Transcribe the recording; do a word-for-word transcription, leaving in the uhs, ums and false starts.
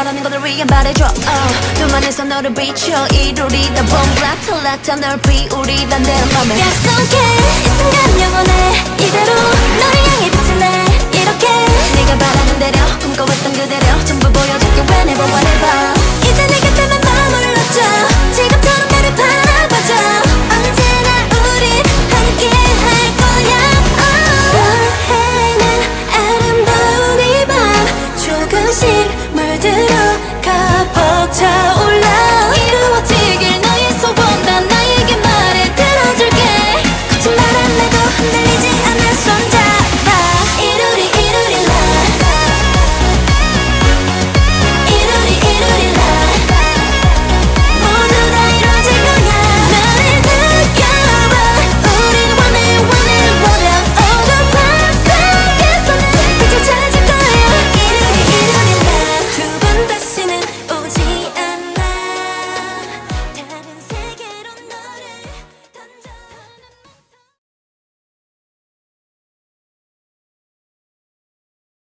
바라는 것을 위해 말해줘 uh, 눈만에서 너를 비춰 이루리다 봄라틀라타 널 비우리다 내 맘에 약속해 이 순간 영원해 이대로 너를 향해 빛을 내 이렇게 네가 바라는 대로 꿈꿔왔던 그대로 전부 보여줄게 whenever whenever 이제 내 곁에